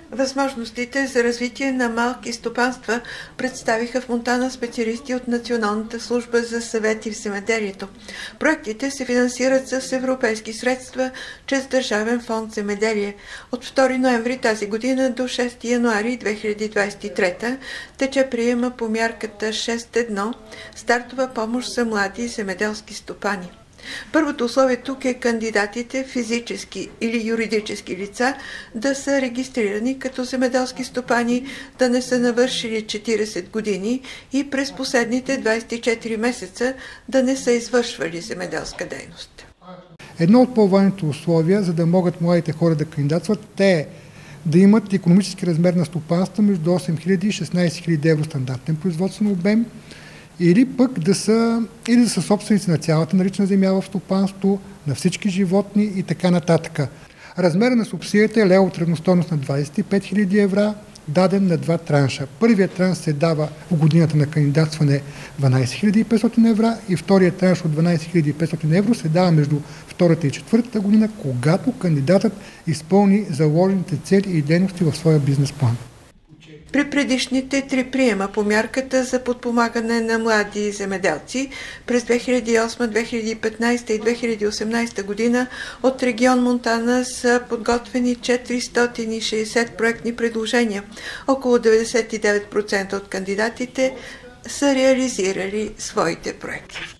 Възможностите за развитие на малки стопанства представиха в Монтана специалисти от Националната служба за съвети в земеделието. Проектите се финансират с европейски средства чрез Държавен фонд земеделие. От 2 ноември тази година до 6 януари 2023 тече приема по мярката 6.1 стартова помощ за млади земеделски стопани. Първото условие тук е кандидатите, физически или юридически лица, да са регистрирани като земеделски стопани, да не са навършили 40 години и през последните 24 месеца да не са извършвали земеделска дейност. Едно от по-важните условия, за да могат младите хора да кандидатстват, те е да имат икономически размер на стопанства между 8000 и 16 000 евро стандартен производствен обем, или пък да са собственици на цялата налична земя в стопанство, на всички животни и така нататък. Размера на субсидията е левова равностойност на 25 000 евро, даден на 2 транша. Първият транш се дава в годината на кандидатстване 12 500 евро и вторият транш от 12 500 евро се дава между втората и четвъртата година, когато кандидатът изпълни заложените цели и дейности в своя бизнес план. При предишните 3 приема по мярката за подпомагане на млади земеделци през 2008, 2015 и 2018 година от регион Монтана са подготвени 460 проектни предложения. Около 99% от кандидатите са реализирали своите проекти.